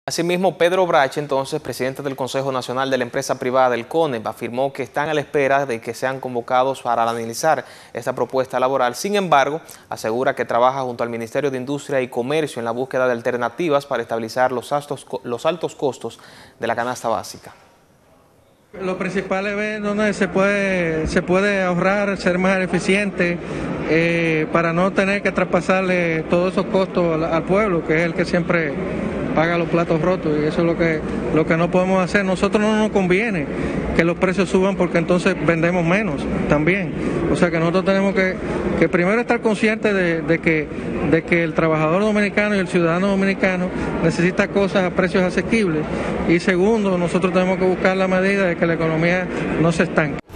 Asimismo, Pedro Brache, entonces presidente del Consejo Nacional de la Empresa Privada del CONEP, afirmó que están a la espera de que sean convocados para analizar esta propuesta laboral. Sin embargo, asegura que trabaja junto al Ministerio de Industria y Comercio en la búsqueda de alternativas para estabilizar los altos costos de la canasta básica. Lo principal es ver dónde se puede ahorrar, ser más eficiente, para no tener que traspasarle todos esos costos al pueblo, que es el que siempre paga los platos rotos, y eso es lo que no podemos hacer. Nosotros no nos conviene que los precios suban porque entonces vendemos menos también. O sea que nosotros tenemos que primero estar conscientes de que el trabajador dominicano y el ciudadano dominicano necesita cosas a precios asequibles, y segundo, nosotros tenemos que buscar la medida de que la economía no se estanque.